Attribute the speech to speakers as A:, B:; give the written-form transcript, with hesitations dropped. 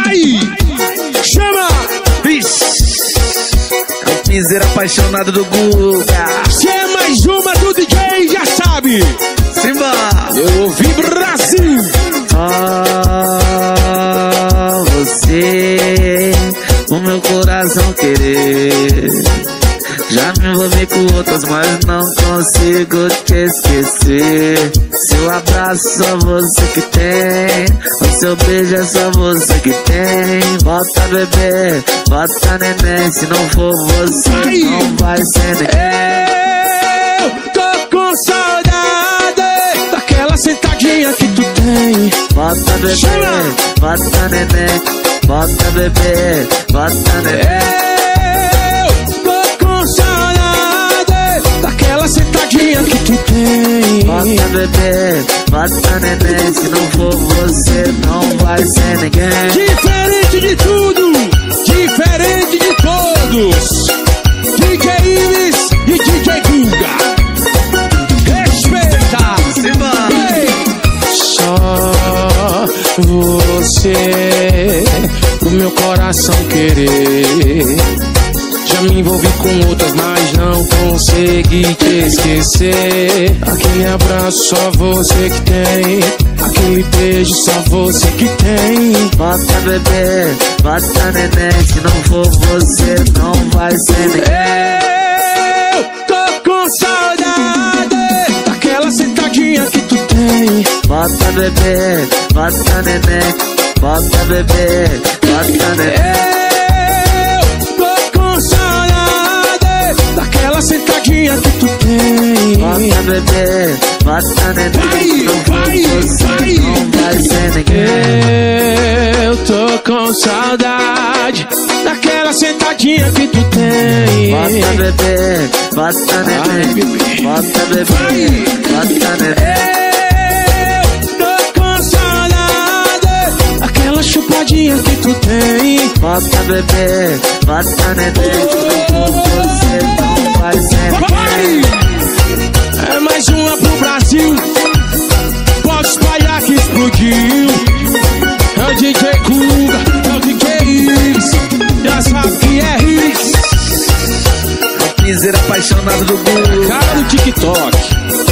A: Vai! Chama!
B: É o piseiro apaixonado do Guga.
A: Se é mais uma do DJ, já sabe.
B: Simba!
A: Eu ouvi Brasil.
B: Você, o meu coração querer. Já me envolvi com outras, mas não consigo te esquecer. Seu abraço só você que tem, o seu beijo é só você que tem. Volta bebê, volta neném, se não for você não vai ser ninguém.
A: Eu tô com saudade daquela sentadinha que tu tem.
B: Volta bebê, volta neném, volta bebê, volta neném.
A: Daquela sentadinha que tu tem.
B: Bota bebê, bota neném, se não for você não vai ser ninguém.
A: Diferente de tudo, diferente de todos, DJ Ives e DJ Guga. Respeita,
B: Simba.
A: Só você, o meu coração querer. Já me envolvi com outras, mas não consegui te esquecer. Aquele abraço só você que tem, aquele beijo só você que tem.
B: Bota bebê, bota neném, se não for você não vai ser ninguém.
A: Eu tô com saudade daquela sentadinha que tu tem.
B: Bota bebê, bota neném, bota bebê, bota neném.
A: Daquela sentadinha que tu tem.
B: Bota bebê, bota neném, se não for você não vai ser ninguém.
A: Eu tô com saudade daquela sentadinha que tu tem.
B: Bota bebê, bota neném, bota bebê, bota neném.
A: Eu tô com saudade daquela chupadinha que tu tem.
B: Bota bebê, bota neném, se não for você não vai ser ninguém.
A: É mais uma pro Brasil, pode espalhar que explodiu. É o DJ Guga, é o DJ Ives, já sabe que é Hits.
B: É o piseiro apaixonado do Guga.
A: Cara do TikTok.